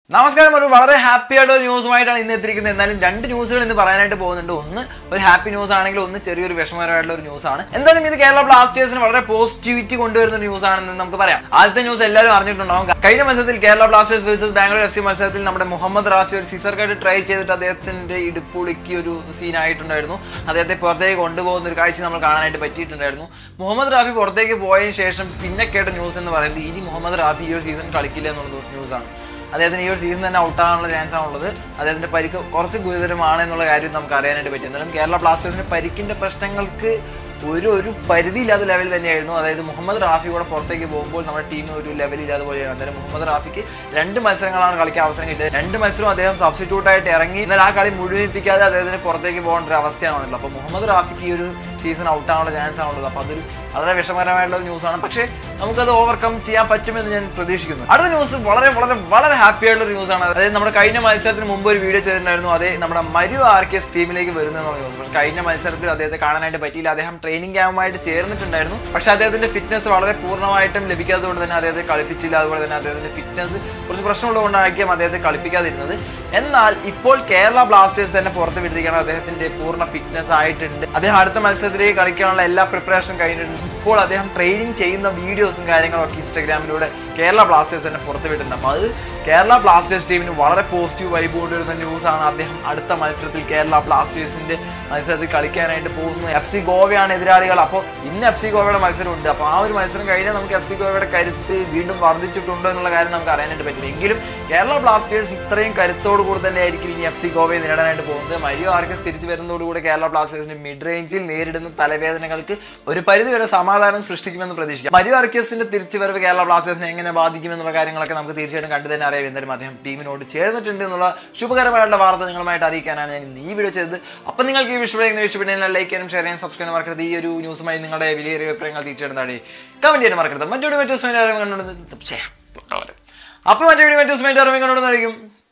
നമസ്കാരം. ഒരു വളരെ ഹാപ്പി ആയിട്ട് ഒരു ന്യൂസുമായിട്ടാണ് ഇന്ന് എത്തിയിരിക്കുന്നത്. എന്നാലും രണ്ട് ന്യൂസുകൾ ഇന്ന് പറയാനായിട്ട് പോകുന്നുണ്ട്. ഒന്ന് ഒരു ഹാപ്പി ന്യൂസ് ആണെങ്കിൽ ഒന്ന് ചെറിയൊരു വിഷമകരമായിട്ടുള്ള ഒരു ന്യൂസാണ്. എന്തായാലും ഇത് കേരള ബ്ലാസ്റ്റേഴ്സിന് വളരെ പോസിറ്റിവിറ്റി കൊണ്ടുവരുന്ന ന്യൂസ് ആണെന്ന് നമുക്ക് പറയാം. ആദ്യത്തെ ന്യൂസ് എല്ലാവരും അറിഞ്ഞിട്ടുണ്ടാവും. കഴിഞ്ഞ മത്സരത്തിൽ Kerala Blasters versus Bangalore FC മത്സരത്തിൽ നമ്മുടെ മുഹമ്മദ് റാഫി ഒരു സിസർ കട്ട് ട്രൈ ചെയ്തിട്ട് അദ്ദേഹത്തിന്റെ ഇടുപ്പുളിക്ക് ഒരു സീനായിട്ടുണ്ടായിരുന്നു. അദ്ദേഹത്തെ പുറത്തേക്ക് കൊണ്ടുപോകുന്ന ഒരു കാഴ്ച നമ്മൾ കാണാനായിട്ട് പറ്റിയിട്ടുണ്ടായിരുന്നു. മുഹമ്മദ് റാഫി പുറത്തേക്ക് പോയതിനു ശേഷം പിന്നെ കേട്ട ന്യൂസ് എന്ന് പറയുന്നത് ഇനി മുഹമ്മദ് റാഫി ഈ ഒരു സീസൺ കളിക്കില്ല എന്നുള്ള ന്യൂസാണ്. അദ്ദേഹത്തിന് ഈ ഒരു സീസൺ തന്നെ ഔട്ടാകാനുള്ള ചാൻസ് ആണുള്ളത്. അദ്ദേഹത്തിന്റെ പരിക്ക് കുറച്ച് ഗുരുതരമാണ് എന്നുള്ള കാര്യം നമുക്ക് അറിയാനായിട്ട് പറ്റും. എന്നാലും കേരള ബ്ലാസ്റ്റേഴ്സിന് പരിക്കിന്റെ പ്രശ്നങ്ങൾക്ക് ഒരു പരിധിയില്ലാത്ത ലെവൽ തന്നെയായിരുന്നു. അതായത് മുഹമ്മദ് റാഫി കൂടെ പുറത്തേക്ക് പോകുമ്പോൾ നമ്മുടെ ടീം ഒരു ലെവലില്ലാതെ പോലെയാണ്. അതായത് മുഹമ്മദ് റാഫിക്ക് 2 മത്സരങ്ങളാണ് കളിക്കാൻ അവസരം കിട്ടിയത്. 2 മത്സരവും അദ്ദേഹം സബ്സ്റ്റിറ്റ്യൂട്ടായിട്ട് ഇറങ്ങി. എന്നാൽ ആ കളി മുഴുവിപ്പിക്കാതെ അദ്ദേഹത്തിന് പുറത്തേക്ക് പോകേണ്ട ഒരു അവസ്ഥയാണ് വന്നിട്ടുള്ളത്. അപ്പോൾ മുഹമ്മദ് റാഫിക്ക് ഈ ഒരു സീസൺ ഔട്ടാകാനുള്ള ചാൻസ് ആണുള്ളത്. അപ്പോൾ അതൊരു വളരെ വിഷമകരമായിട്ടുള്ള ന്യൂസാണ്. പക്ഷേ നമുക്കത് ഓവർകം ചെയ്യാൻ പറ്റുമെന്ന് ഞാൻ പ്രതീക്ഷിക്കുന്നു. അടുത്ത ന്യൂസ് വളരെ വളരെ വളരെ ഹാപ്പി ആയിട്ടുള്ള ന്യൂസാണ്. അതായത് നമ്മുടെ കഴിഞ്ഞ മത്സരത്തിന് മുമ്പ് ഒരു വീഡിയോ ചെയ്തിട്ടുണ്ടായിരുന്നു. അതേ നമ്മുടെ മരു RKS ടീമിലേക്ക് വരുന്ന ന്യൂസ്. പക്ഷേ കഴിഞ്ഞ മത്സരത്തിൽ അദ്ദേഹത്തെ കാണാനായിട്ട് പറ്റിയില്ല. അദ്ദേഹം ട്രെയിനിങ് ക്യാമ്പുമായിട്ട് ചേർന്നിട്ടുണ്ടായിരുന്നു. പക്ഷേ അദ്ദേഹത്തിന്റെ ഫിറ്റ്നസ് വളരെ പൂർണ്ണമായിട്ടും ലഭിക്കാത്തതുകൊണ്ട് തന്നെ അദ്ദേഹത്തെ കളിപ്പിച്ചില്ല. അതുപോലെ തന്നെ അദ്ദേഹത്തിന്റെ ഫിറ്റ്നസ് കുറച്ച് പ്രശ്നമുള്ളതുകൊണ്ടായിരിക്കും അദ്ദേഹത്തെ കളിപ്പിക്കാതിരുന്നത്. എന്നാൽ ഇപ്പോൾ കേരള ബ്ലാസ്റ്റേഴ്സ് തന്നെ പുറത്ത് വിട്ടിരിക്കുകയാണ്. അദ്ദേഹത്തിന്റെ പൂർണ്ണ ഫിറ്റ്നസ് ആയിട്ടുണ്ട്. അദ്ദേഹം അടുത്ത മത്സരത്തിലേക്ക് കളിക്കാനുള്ള എല്ലാ പ്രിപ്പറേഷനും കഴിഞ്ഞിട്ടുണ്ട്. ഇപ്പോൾ അദ്ദേഹം ട്രെയിനിങ് ചെയ്യുന്ന വീഡിയോസും കാര്യങ്ങളൊക്കെ ഇൻസ്റ്റാഗ്രാമിലൂടെ കേരള ബ്ലാസ്റ്റേഴ്സ് തന്നെ പുറത്ത് വിട്ടിട്ടുണ്ട്. അപ്പോൾ അത് കേരള ബ്ലാസ്റ്റേഴ്സ് ടീമിന് വളരെ പോസിറ്റീവ് വൈബ് കൊണ്ടുവരുന്ന ന്യൂസാണ്. അദ്ദേഹം അടുത്ത മത്സരത്തിൽ കേരള ബ്ലാസ്റ്റേഴ്സിന്റെ മത്സരത്തിൽ കളിക്കാനായിട്ട് പോകുന്നു. FC ഗോവയാണ് എതിരാളികൾ. അപ്പോൾ ഇന്ന് FC ഗോവയുടെ മത്സരമുണ്ട്. അപ്പോൾ ആ ഒരു മത്സരം കഴിഞ്ഞാൽ നമുക്ക് FC ഗോവയുടെ കരുത്ത് വീണ്ടും വർദ്ധിച്ചിട്ടുണ്ടോ എന്നുള്ള കാര്യം നമുക്ക് അറിയാനായിട്ട് പറ്റില്ല. എങ്കിലും കേരള ബ്ലാസ്റ്റേഴ്സ് ഇത്രയും കരുത്തോടു കൂടി തന്നെ ആയിരിക്കും ഇനി FC ഗോവയെ നേടാനായിട്ട് പോകുന്നത്. മരിയോ RKS തിരിച്ചു വരുന്നതോടുകൂടി കേരള ബ്ലാസ്റ്റേഴ്സിന്റെ മിഡ് റേഞ്ചിൽ നേരിടുന്ന തലവേദനകൾക്ക് ഒരു പരിധിവരെ സമാധാനം സൃഷ്ടിക്കുമെന്ന് പ്രതീക്ഷിക്കാം. മരിയോ RKSന്റെ തിരിച്ചുവരവ് കേരള ബ്ലാസ്റ്റേഴ്സിനെ എങ്ങനെ ബാധിക്കുമെന്നുള്ള കാര്യങ്ങളൊക്കെ നമുക്ക് തീർച്ചയായിട്ടും കണ്ടു തന്നെ അറിയാം. എന്തായാലും അദ്ദേഹം ടീമിനോട് ചേർന്നിട്ടുണ്ട് എന്നുള്ള ശുഭകരമായിട്ടുള്ള വാർത്ത നിങ്ങളുമായിട്ട് അറിയിക്കാനാണ് ഞാൻ ഈ വീഡിയോ ചെയ്തത്. അപ്പോൾ നിങ്ങൾക്ക് ഈ ഇഷ്ടപ്പെടുന്ന ലൈക്ക് ചെയ്യാനും ഷെയർ ചെയ്യാനും സബ്സ്ക്രൈബ് മറക്കരുത്. ഈ ഒരു ന്യൂസുമായി നിങ്ങളുടെ വിലയേറിയ അഭിപ്രായങ്ങൾ തീർച്ചയായിട്ടും കമന്റ് ചെയ്യാൻ മറക്കരുത്. മറ്റൊരു വീഡിയോസുമായി കണ്ടുകൊണ്ടിരിക്കും.